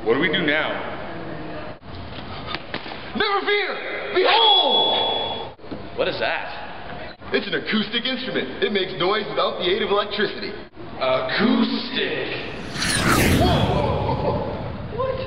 What do we do now? Never fear! Behold! What is that? It's an acoustic instrument. It makes noise without the aid of electricity. Acoustic! Whoa! What?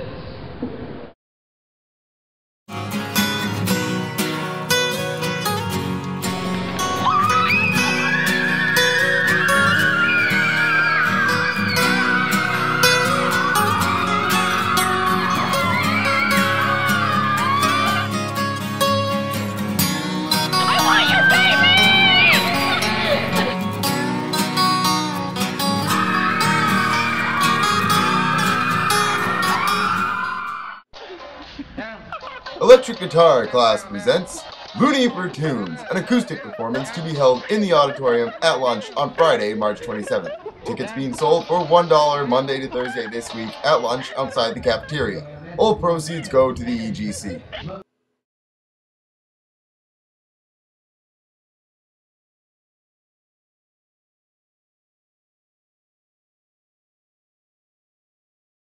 Electric Guitar class presents Looney For Tunes, an acoustic performance to be held in the auditorium at lunch on Friday, March 27th. Tickets being sold for $1 Monday to Thursday this week at lunch outside the cafeteria. All proceeds go to the EGC.